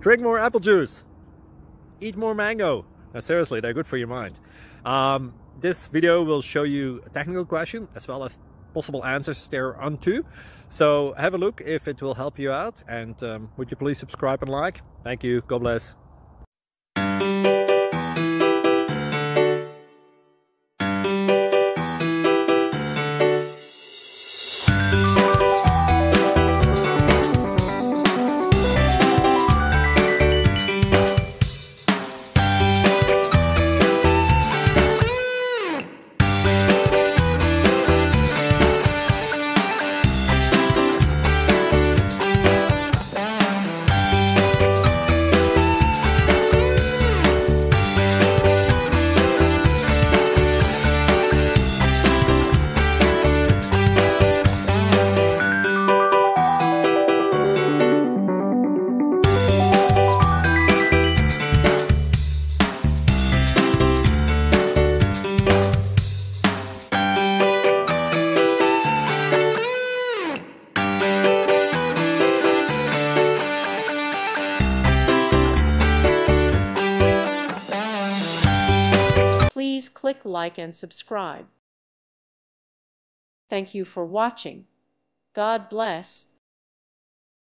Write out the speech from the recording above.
Drink more apple juice. Eat more mango. Now, seriously, they're good for your mind. This video will show you a technical question as well as possible answers thereunto. So have a look if it will help you out, and would you please subscribe and like? Thank you. God bless. Please click like and subscribe. Thank you for watching. God bless.